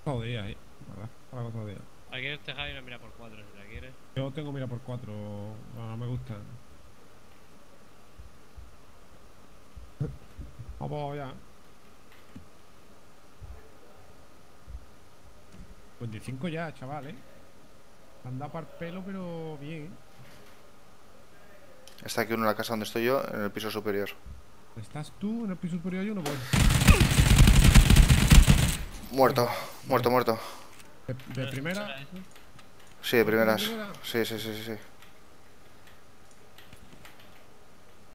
Todo día ahí, ¿verdad? Para todo día. Aquí en este hay una mira por 4 si la quieres. Yo tengo mira por 4, no me gusta. Vamos ya. 25 ya, chaval, Anda para el pelo, pero bien. Está aquí uno en la casa donde estoy yo, en el piso superior. ¿Estás tú en el piso superior? Yo no voy. Muerto, Venga, muerto, vale. muerto. De primera. ¿Era ese? Sí, de ¿Muerto de primeras. primera? Sí, sí, sí, sí, sí.